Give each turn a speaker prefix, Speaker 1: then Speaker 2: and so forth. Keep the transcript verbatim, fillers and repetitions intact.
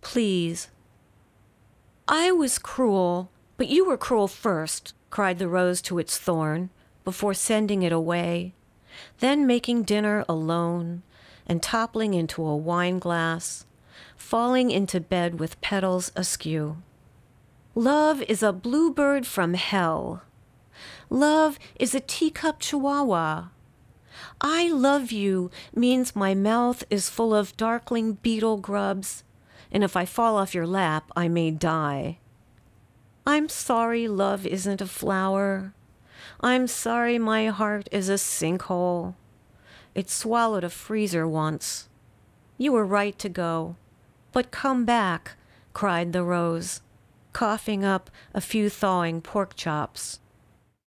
Speaker 1: Please." "I was cruel, but you were cruel first," cried the rose to its thorn, before sending it away, then making dinner alone, and toppling into a wine-glass, falling into bed with petals askew. "Love is a bluebird from hell. Love is a teacup chihuahua. I love you means my mouth is full of darkling beetle grubs, and if I fall off your lap, I may die. I'm sorry love isn't a flower. I'm sorry my heart is a sinkhole. It swallowed a freezer once. You were right to go. But come back," cried the rose, coughing up a few thawing pork chops.